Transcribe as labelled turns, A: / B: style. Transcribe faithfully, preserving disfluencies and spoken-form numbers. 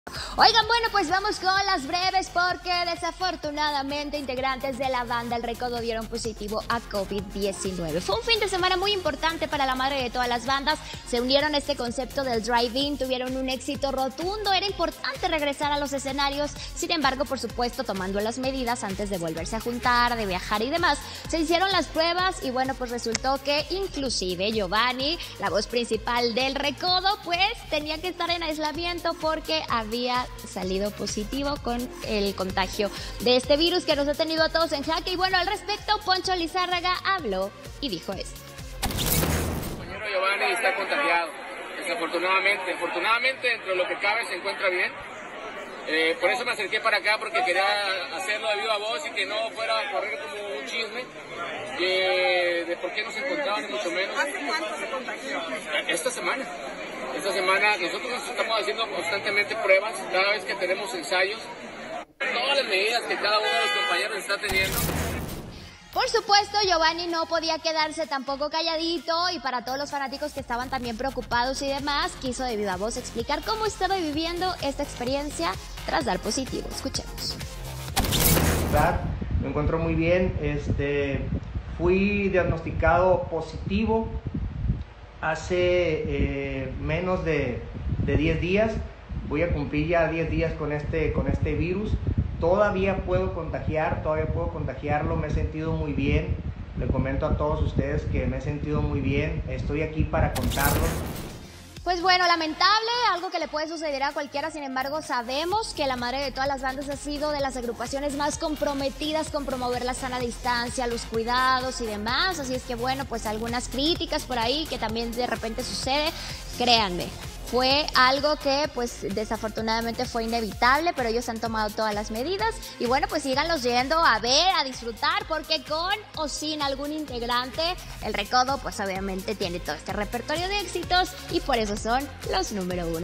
A: Oigan, bueno, pues vamos con las breves porque desafortunadamente integrantes de la banda El Recodo dieron positivo a COVID diecinueve. Fue un fin de semana muy importante para la madre de todas las bandas. Se unieron a este concepto del drive-in, tuvieron un éxito rotundo. Era importante regresar a los escenarios. Sin embargo, por supuesto, tomando las medidas antes de volverse a juntar, de viajar y demás, se hicieron las pruebas y bueno, pues resultó que inclusive Giovanni, la voz principal del Recodo, pues tenía que estar en aislamiento porque había salido positivo con el contagio de este virus que nos ha tenido a todos en jaque. Y bueno, al respecto, Poncho Lizárraga habló y dijo esto.
B: Mi compañero Giovanni está contagiado, desafortunadamente. Afortunadamente, dentro de lo que cabe, se encuentra bien. Eh, por eso me acerqué para acá, porque quería hacerlo de viva voz y que no fuera a correr como un chisme que de por qué no se encontraban, ni mucho menos.
C: ¿Hace cuánto se contagió?
B: Esta semana. Esta semana nosotros nos estamos haciendo constantemente pruebas, cada vez que tenemos ensayos, todas las medidas que cada uno de los compañeros está teniendo.
A: Por supuesto, Giovanni no podía quedarse tampoco calladito y para todos los fanáticos que estaban también preocupados y demás, quiso de viva voz explicar cómo estaba viviendo esta experiencia tras dar positivo. Escuchemos.
D: Me encuentro muy bien, este, fui diagnosticado positivo hace eh, menos de, de diez días, voy a cumplir ya diez días con este, con este virus. Todavía puedo contagiar, todavía puedo contagiarlo, me he sentido muy bien. Le comento a todos ustedes que me he sentido muy bien, estoy aquí para contarlo.
A: Pues bueno, lamentable, algo que le puede suceder a cualquiera. Sin embargo, sabemos que la madre de todas las bandas ha sido de las agrupaciones más comprometidas con promover la sana distancia, los cuidados y demás. Así es que bueno, pues algunas críticas por ahí que también de repente sucede, créanme. Fue algo que pues desafortunadamente fue inevitable, pero ellos han tomado todas las medidas y bueno, pues síganlos yendo a ver, a disfrutar, porque con o sin algún integrante, El Recodo pues obviamente tiene todo este repertorio de éxitos y por eso son los número uno.